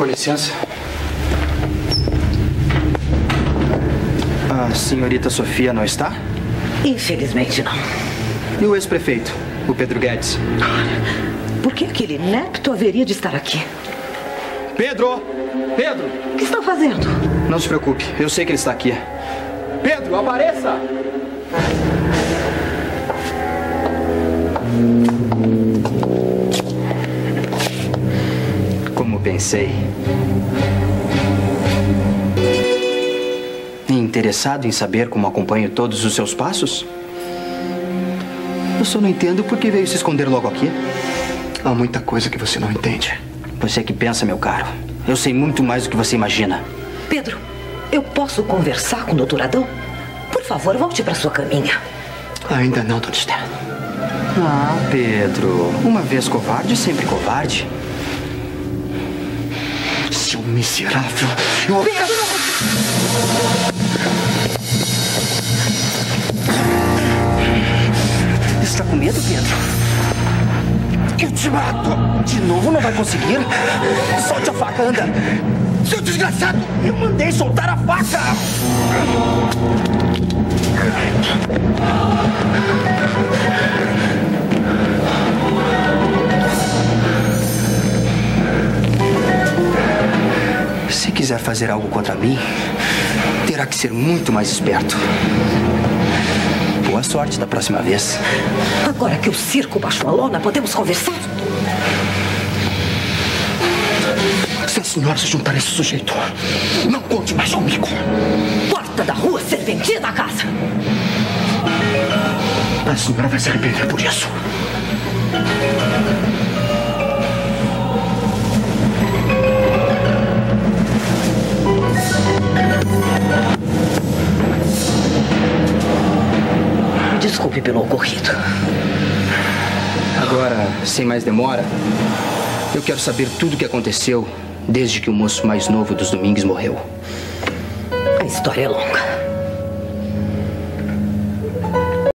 licença. A senhorita Sofia não está? Infelizmente não. E o ex-prefeito, o Pedro Guedes? Por que aquele inepto haveria de estar aqui? Pedro! Pedro! O que estão fazendo? Não se preocupe, eu sei que ele está aqui. Pedro, apareça! Como pensei. Interessado em saber como acompanho todos os seus passos? Eu só não entendo por que veio se esconder logo aqui. Há muita coisa que você não entende. Você que pensa, meu caro. Eu sei muito mais do que você imagina. Pedro, eu posso conversar com o doutor Adão? Por favor, volte para sua caminha. Ainda não, dona Esther. Ah, Pedro. Uma vez covarde, sempre covarde. Seu miserável. Pedro! Está com medo, Pedro? Eu te mato! De novo não vai conseguir? Solte a faca, anda! Seu desgraçado! Eu mandei soltar a faca! Se quiser fazer algo contra mim, terá que ser muito mais esperto. Boa sorte da próxima vez. Agora que o circo baixou a lona, podemos conversar? Se a senhora se juntar a esse sujeito, não conte mais comigo. Porta da rua, serventia da casa. A senhora vai se arrepender por isso. Desculpe pelo ocorrido. Agora, sem mais demora, eu quero saber tudo o que aconteceu desde que o moço mais novo dos Domingues morreu. A história é longa.